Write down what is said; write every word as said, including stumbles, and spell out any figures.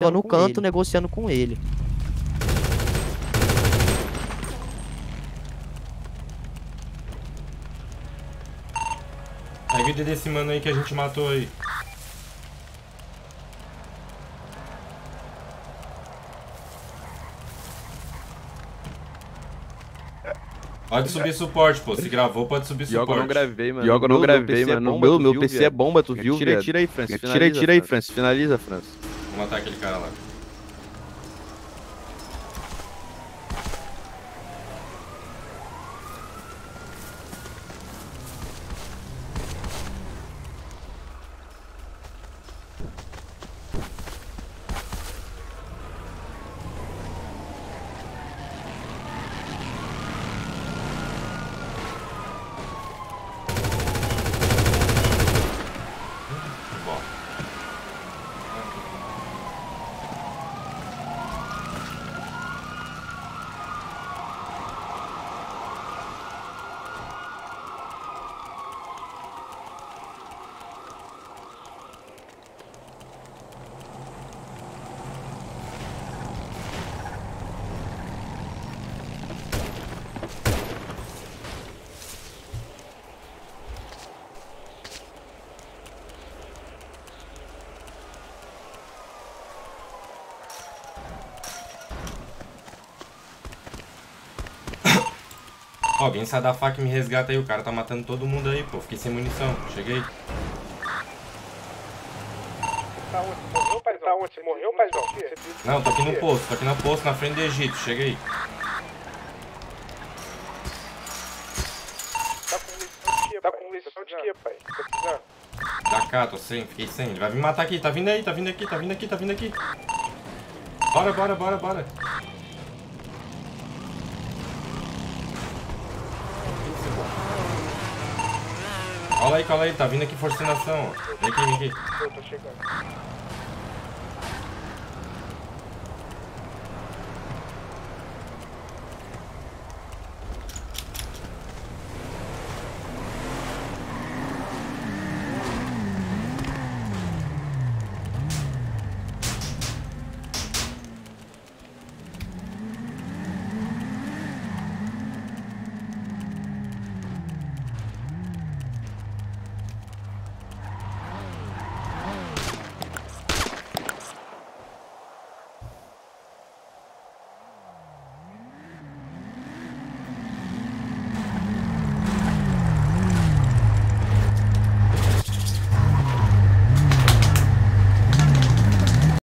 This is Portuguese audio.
tava no canto negociando com ele. A vida desse mano aí que a gente matou aí. Pode subir suporte, pô. Se gravou, pode subir suporte. Yoga eu não gravei, mano. Yoga eu não gravei, meu mano. Meu, Meu P C é bomba, tu viu, Tira aí, viado? tira aí, Francis. Tira aí, tira aí, Francis. Finaliza, Francis. Vou matar aquele cara lá. Alguém sai da faca e me resgata aí, o cara tá matando todo mundo aí, pô. Fiquei sem munição, cheguei. Tá onde? Morreu, paizão? Tá onde? Morreu, paizão? Não, tô aqui no posto, tô aqui no posto, na frente do Egito, cheguei. Tá com munição de quê, Tá com munição de quê, pai? Tá precisando? Da cá, tô sem, fiquei sem. Ele vai me matar aqui, tá vindo aí, tá vindo aqui, tá vindo aqui, tá vindo aqui. Bora, bora, bora, bora. Cola aí, cola aí, tá vindo aqui forçação. Vem aqui, vem aqui. Eu tô chegando.